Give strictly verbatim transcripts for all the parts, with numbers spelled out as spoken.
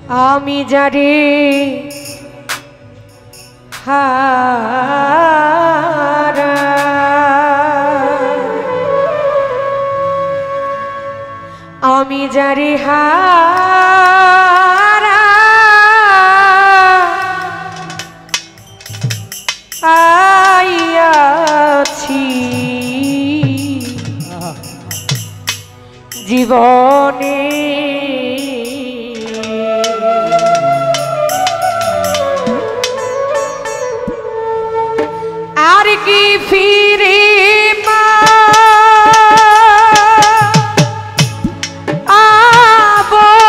आमी जारे हारा आमी जारे हारा आइयाছি জীবনে আর কি ফিরে আবো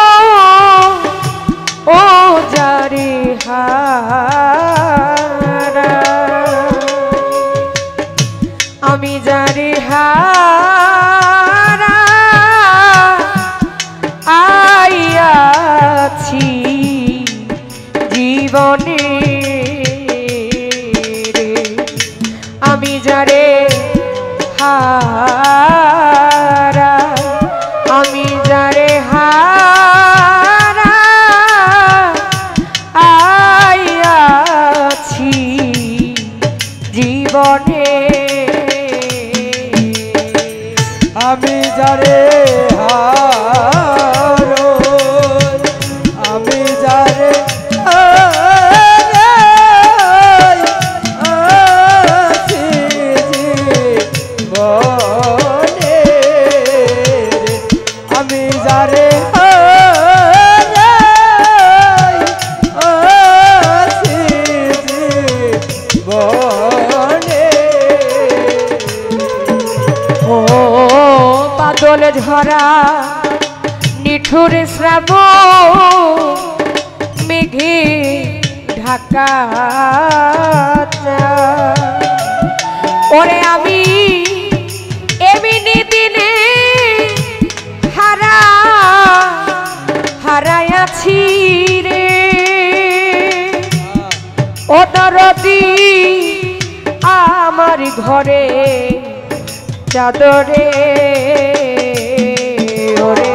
ও যারে হারা আমি যারে হারা আইয়াছি জীবনে আমি যারে হারা আমি যারে হারা আইয়াছি জীবনে আমি যারে হারো আমি যারে বাদল ঝরা নিঠুর শ্রাবণ মেঘে ঢাকা ওরে আমি এমনি দিনে হারা হারায়াছি রে ও দরদি আমার ঘরে চাদরে ওরে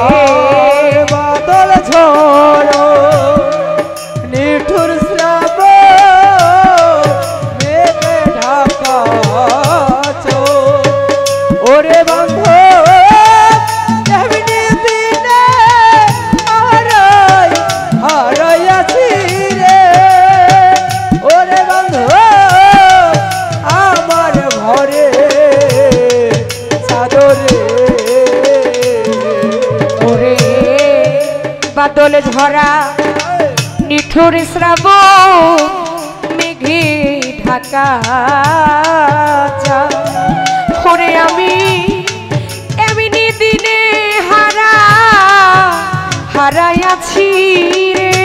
বাদল ঝড়ো নিঠুর শ্রাবণ মেঘে ঢাকা ওরে বন্ধু এমনি দিনে হারাই হারাইয়াছি রে ওরে বন্ধু আমার ঘরে বাদল ঝরা নিঠুর শ্রাবণ মেঘে ঢাকা ওরে আমি এমনি দিনে হারা হারাইয়াছি রে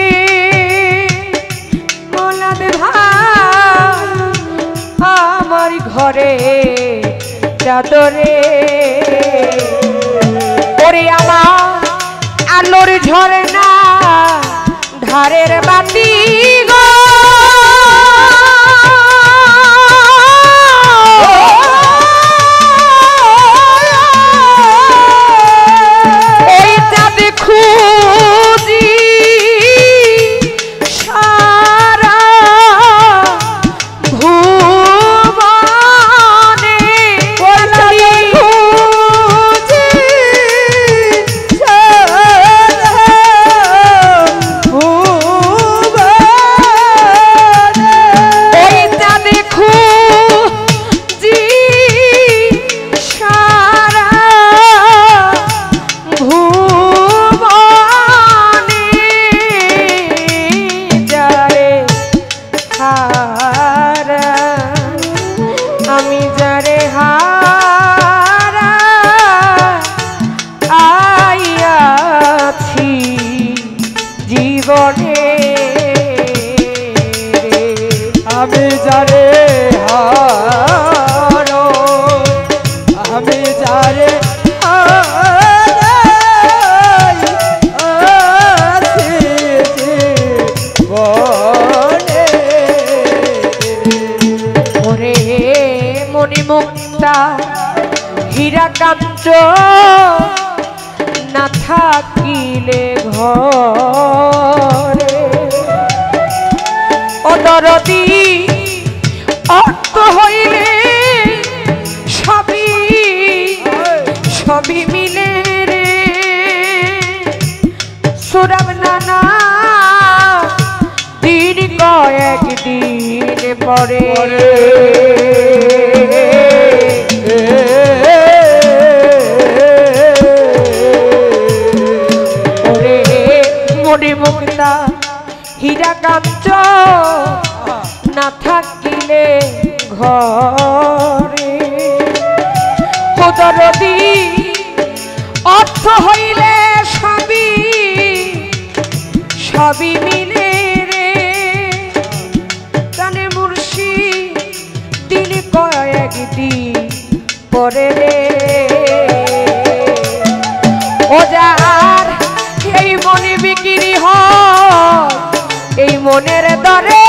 মোলাদ ভাই আমার ঘরে চাদরে ওরে আমার আলোর ঝরনা ধারের বাতি গো ওই চাঁদ খুঁজি সারা ভুবনে আমি যারে হারা আইয়াছি জীবনে আমি যারে হারো আমি যারে হারাই আছি জীবনে ওরে মনি মুক্তা হীরা কাঞ্চ না থাকিলে ঘর দরদি অর্থ হইলে সবই সবই মিলে রে সুরাম নানা দিন কয়েক দিন পরে ওরে মনে মুক্তা হীরা কাঞ্চ না থাকিলে ঘরে দরদি অর্থ হইলে সবই সবই মিলে রে কানে মুর্শি দিন কয়েক দিন পরে রে ও যার এই মনে বিক্রি হয় এই মনের দরে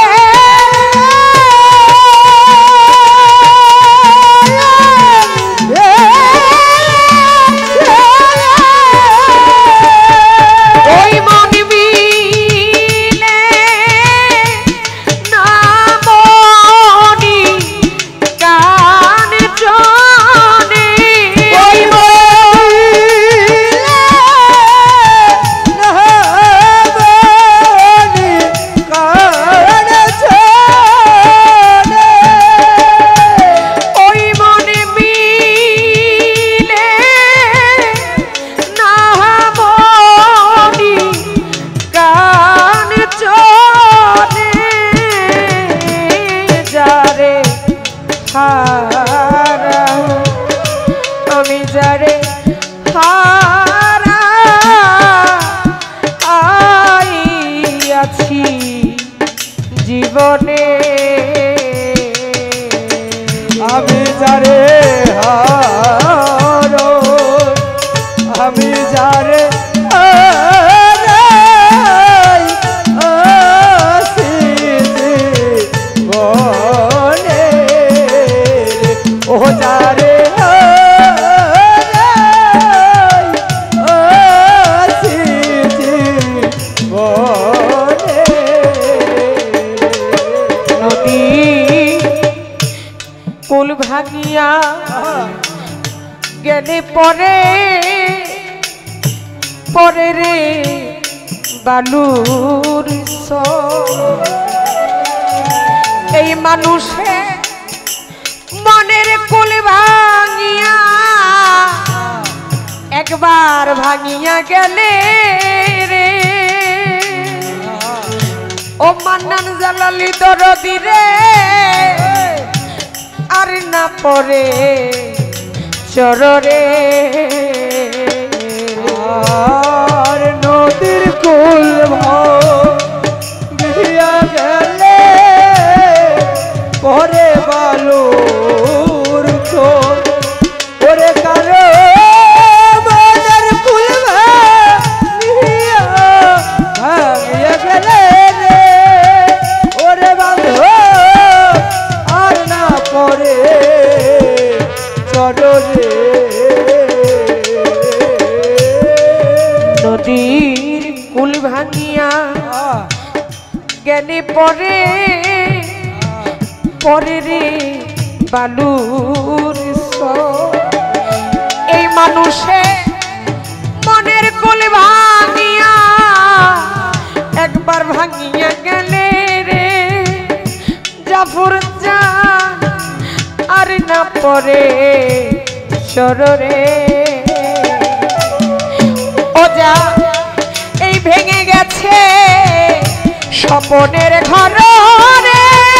আমি যারে হারা আছি জীবনে আমি যারে হারো আমি যারে হারাই আছি জীবনে ও যারে কুল ভাঙিয়া গেলে পরে পরে রে বালুর এই মানুষে মনের কুল ভাঙিয়া একবার ভাঙিয়া গেলে রে ও মান্নান জালালি দরদি রে আর না পরে চররে আর নদীর কুল ভাঙিয়া গেলে পরে বালুর চোর ওরে কারো মনের কুল ভাঙিয়া ভাঙিয়া গেলে রে ওরে বান্ধব আর না পরে চররে নদীর কুল ভাঙিয়া গেলে পরে পরে রে বালুর এই মানুষে মনের কুল ভাঙিয়া একবার ভাঙিয়া গেলে রে জাফর জান আর না পরে সররে ও যা এই ভেঙে গেছে স্বপনের ঘর রে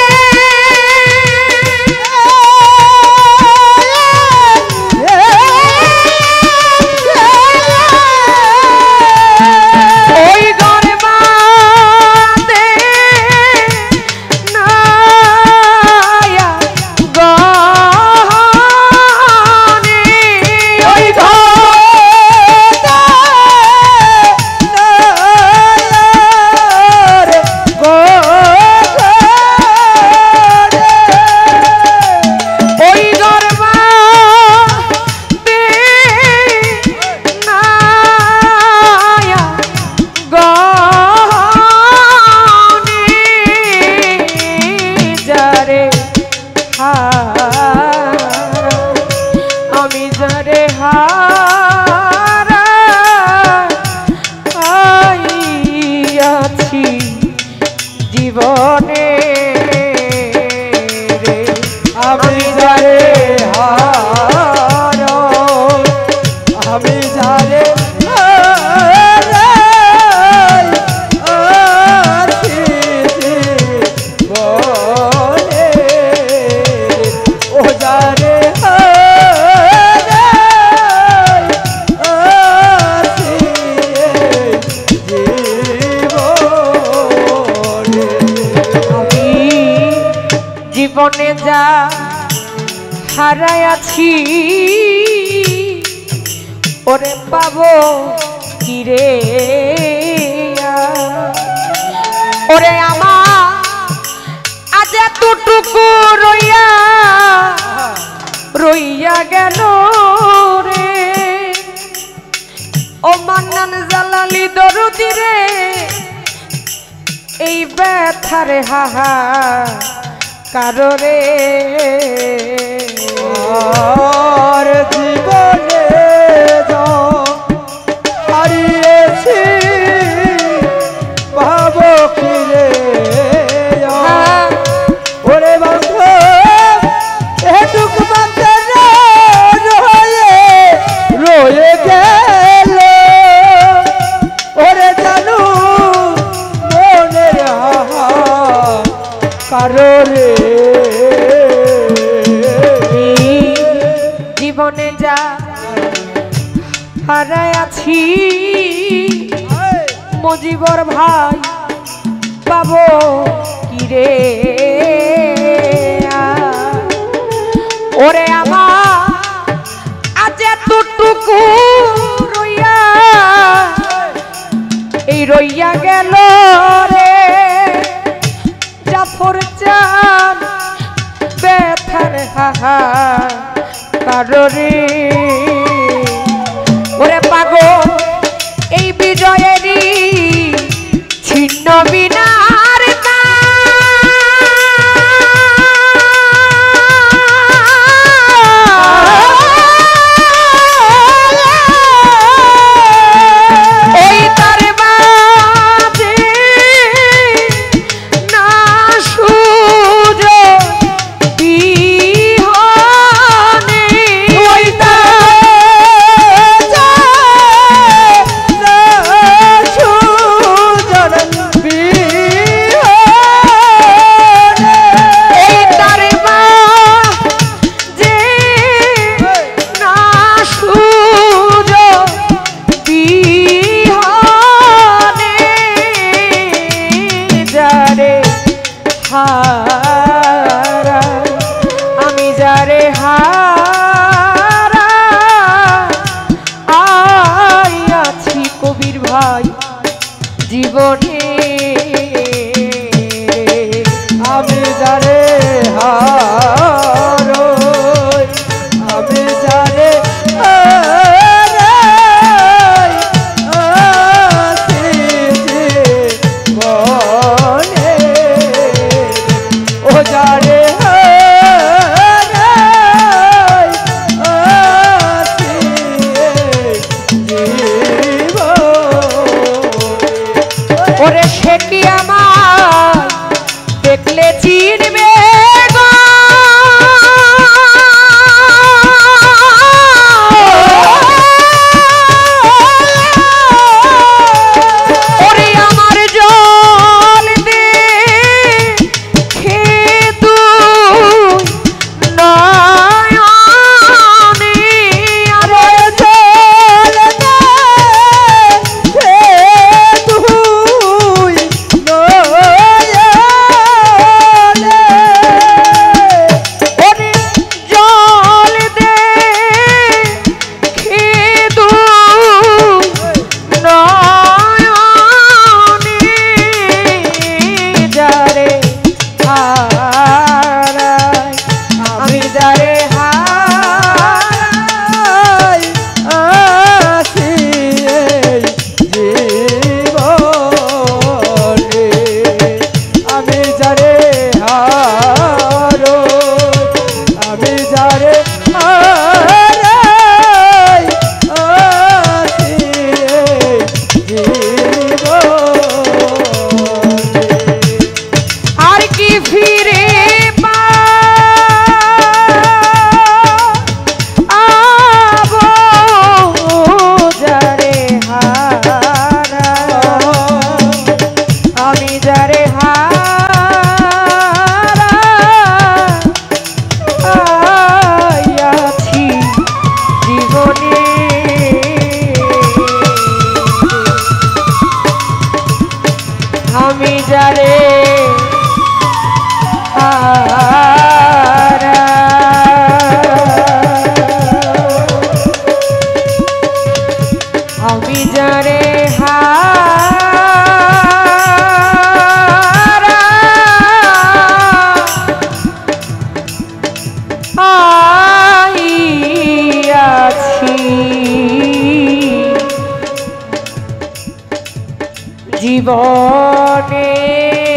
ওই ঘর বাঁধে নায়া গহনে ওই ঘর আছি জীবনে রে আমি যারে হারাই আমি যারে হারাই আছি জীবনে ও যারে হারাই আছি জীবনে আমি জীবনে যা হারাই আছি ওরে পাবো কিরে ওরে আমার আজ এতটুকু রইয়া রইয়া গেল রে ও মান্নান জালালি দরদি রে এই ব্যথারে হাহা কাররে আর জীবনে যা হারিয়েছি ভাবো ফিরে ওরে বন্ধু এটুক মাত্র রয়ে রয়ে গেল ওরে জানু মনের হাহা কাররে জীবনে যা হারাই আছি মজিবর ভাই পাবো কিরে ওরে আমার আজ এতটুকু রইয়া এই রইয়া গেল রে জাফর চান ব্যথার হাহা কাররে ওরে পাগল এই বিজয়েরই ছিন্ন বিনার ওই তার মাঝে না সুযোগ বিহনে ওই আমি যারে হারা আছি কবির ভাই জীবনে আমি যারে হারাই আমি যারে হারাই আছি জীবনে ও যারে হারাই আছি জীবনে ওরে সে কি আমার দেখলে চিনবে গো ওরে আমার জল দে খেতু নয়নে আরে জল দে তুই নয়নে যারে হারা আছি জীবনে আমি যারে হারা আমি যারে হারা আছি জীবনে